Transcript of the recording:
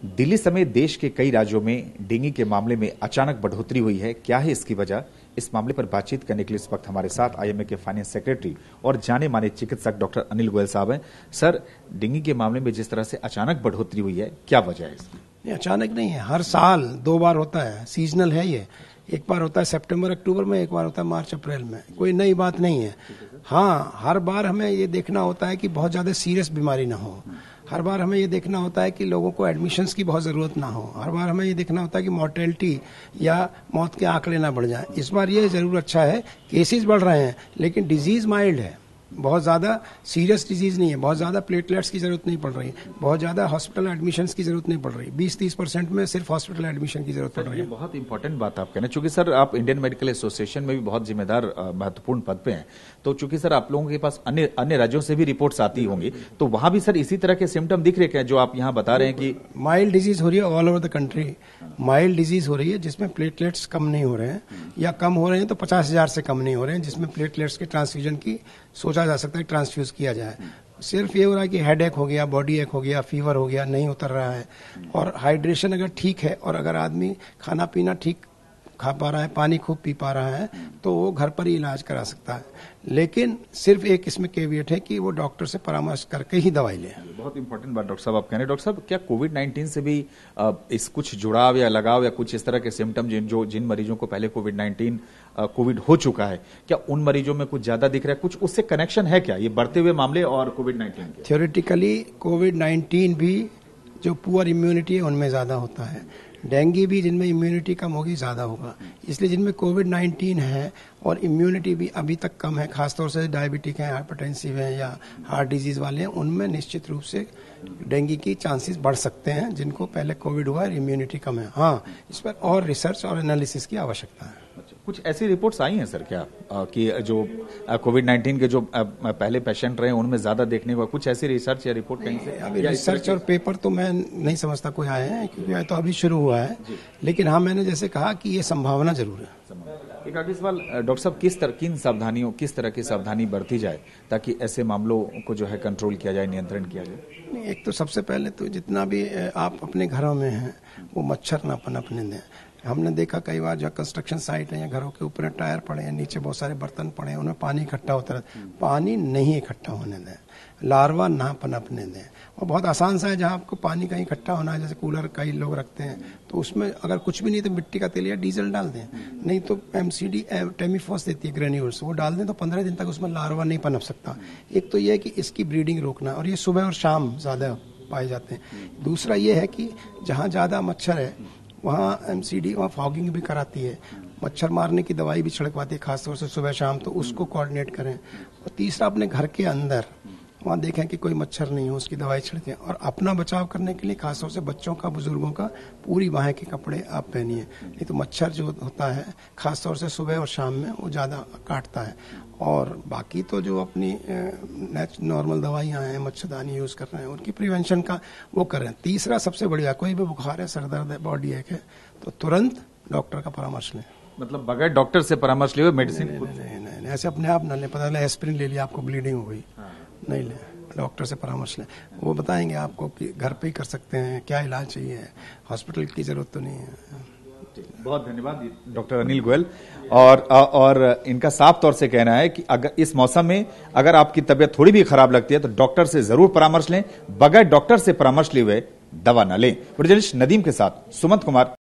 दिल्ली समेत देश के कई राज्यों में डेंगू के मामले में अचानक बढ़ोतरी हुई है। क्या है इसकी वजह? इस मामले पर बातचीत करने के लिए इस वक्त हमारे साथ आईएमए के फाइनेंस सेक्रेटरी और जाने माने चिकित्सक डॉक्टर अनिल गोयल साहब हैं। सर, डेंगू के मामले में जिस तरह से अचानक बढ़ोतरी हुई है, क्या वजह है इसकी? ये अचानक नहीं है, हर साल 2 बार होता है, सीजनल है ये। एक बार होता है सितंबर अक्टूबर में, एक बार होता है मार्च अप्रैल में। कोई नई बात नहीं है। हाँ, हर बार हमें ये देखना होता है कि बहुत ज्यादा सीरियस बीमारी ना हो। हर बार हमें ये देखना होता है कि लोगों को एडमिशन्स की बहुत जरूरत ना हो। हर बार हमें ये देखना होता है कि मॉर्टेलिटी या मौत के आंकड़े ना बढ़ जाए। इस बार ये जरूर अच्छा है, केसेस बढ़ रहे हैं लेकिन डिजीज माइल्ड है, बहुत ज्यादा सीरियस डिजीज नहीं है, बहुत ज्यादा प्लेटलेट्स की जरूरत नहीं पड़ रही, बहुत ज्यादा हॉस्पिटल एडमिशन्स की जरूरत नहीं पड़ रही। 20-30% में सिर्फ हॉस्पिटल एडमिशन की जरूरत पड़ रही है। बहुत इंपॉर्टेंट बात आप कहना, चूंकि सर आप इंडियन मेडिकल एसोसिएशन में भी बहुत जिम्मेदार महत्वपूर्ण पद पे हैं, तो चूंकि सर आप लोगों के पास अन्य राज्यों से भी रिपोर्ट्स आती होंगी, तो वहां भी सर इसी तरह के सिम्टम दिख रहे हैं जो आप यहाँ बता रहे हैं कि माइल्ड डिजीज हो रही है all over the country. Mild disease हो रही है जिसमें प्लेटलेट्स कम नहीं हो रहे हैं, या कम हो रहे हैं तो 50,000 से कम नहीं हो रहे हैं, जिसमें प्लेटलेट्स के ट्रांसफ्यूजन की सोचा जा सकता है, ट्रांसफ्यूज किया जाए। सिर्फ ये हो रहा है कि हेडेक हो गया, बॉडी एक हो गया, फीवर हो गया, नहीं उतर रहा है। और हाइड्रेशन अगर ठीक है और अगर आदमी खाना पीना ठीक खा पा रहा है, पानी खूब पी पा रहा है, तो वो घर पर ही इलाज करा सकता है। लेकिन सिर्फ एक इसमें केवियट है कि वो डॉक्टर से परामर्श करके ही दवाई ले। बहुत इंपॉर्टेंट बात डॉक्टर साहब आप कह रहे हैं। डॉक्टर साहब, क्या कोविड-19 से भी इस कुछ जुड़ाव या लगाव या कुछ इस तरह के सिम्टम जिन मरीजों को पहले कोविड-19 कोविड हो चुका है, क्या उन मरीजों में कुछ ज्यादा दिख रहा है? कुछ उससे कनेक्शन है क्या, ये बढ़ते हुए मामले और कोविड-19 के? थ्योरेटिकली कोविड-19 भी जो पुअर इम्यूनिटी है उनमें ज्यादा होता है। डेंगू भी जिनमें इम्यूनिटी कम होगी ज्यादा होगा। इसलिए जिनमें कोविड-19 है और इम्यूनिटी भी अभी तक कम है, खासतौर से डायबिटिक हैं, हाइपरटेंसिव हैं या हार्ट डिजीज वाले हैं, उनमें निश्चित रूप से डेंगू की चांसेस बढ़ सकते हैं जिनको पहले कोविड हुआ और इम्यूनिटी कम है। हाँ, इस पर और रिसर्च और एनालिसिस की आवश्यकता है। कुछ ऐसी रिपोर्ट्स आई हैं सर क्या कि जो कोविड-19 के जो पहले पेशेंट रहे उनमें ज्यादा देखने को, कुछ ऐसी रिसर्च या रिपोर्ट कहीं से? अभी रिसर्च और पेपर तो मैं नहीं समझता कोई आए हैं, क्योंकि ये तो अभी शुरू हुआ है। लेकिन हाँ, मैंने जैसे कहा कि ये संभावना जरूर है। एक आखिरी सवाल डॉक्टर साहब, किस तरह की सावधानी बरती जाए ताकि ऐसे मामलों को जो है कंट्रोल किया जाए, नियंत्रण किया जाए? एक तो सबसे पहले तो जितना भी आप अपने घरों में हैं वो मच्छर ना पनपने दें। हमने देखा कई बार जो कंस्ट्रक्शन साइट है या घरों के ऊपर टायर पड़े हैं, नीचे बहुत सारे बर्तन पड़े हैं, उनमें पानी इकट्ठा होता रहता है। पानी नहीं इकट्ठा होने दें, लार्वा ना पनपने दें। और बहुत आसान सा है, जहां आपको पानी कहीं इकट्ठा होना है, जैसे कूलर कई लोग रखते हैं, तो उसमें अगर कुछ भी नहीं तो मिट्टी का तेल या डीजल डाल दें, नहीं तो एमसीडी टेमीफॉस देती है ग्रेन्यूल्स, वो डाल दें तो 15 दिन तक उसमें लार्वा नहीं पनप सकता। एक तो ये है कि इसकी ब्रीडिंग रोकना, और ये सुबह और शाम ज्यादा पाए जाते हैं। दूसरा ये है कि जहां ज्यादा मच्छर है वहाँ एमसीडी वहाँ फॉगिंग भी कराती है, मच्छर मारने की दवाई भी छिड़कवाती है, खासतौर से सुबह शाम, तो उसको कोऑर्डिनेट करें। और तीसरा, अपने घर के अंदर वहाँ देखें कि कोई मच्छर नहीं हो, उसकी दवाई छिड़कें। और अपना बचाव करने के लिए खासतौर से बच्चों का, बुजुर्गों का, पूरी बाह के कपड़े आप पहनिए, नहीं तो मच्छर जो होता है खासतौर से सुबह और शाम में वो ज़्यादा काटता है। और बाकी तो जो अपनी नॉर्मल दवाइयाँ हैं, मच्छरदानी यूज़ कर रहे हैं, उनकी प्रिवेंशन का वो कर रहे हैं। तीसरा सबसे बढ़िया, कोई भी बुखार है, सर दर्द है, बॉडी एक है, तो तुरंत डॉक्टर का परामर्श लें। मतलब बगैर डॉक्टर से परामर्श लिए मेडिसिन? नहीं, ऐसे अपने आप न लें। पता चला एस्पिरिन ले लिया, आपको ब्लीडिंग हो गई, नहीं लें, डॉक्टर से परामर्श लें। वो बताएंगे आपको कि घर पे ही कर सकते हैं, क्या इलाज चाहिए, हॉस्पिटल की जरूरत तो नहीं है। बहुत धन्यवाद डॉक्टर अनिल गोयल। और इनका साफ तौर से कहना है कि अगर इस मौसम में अगर आपकी तबीयत थोड़ी भी खराब लगती है तो डॉक्टर से जरूर परामर्श लें, बगैर डॉक्टर से परामर्श लिए हुए दवा न लें। जर्नलिस्ट नदीम के साथ सुमंत कुमार।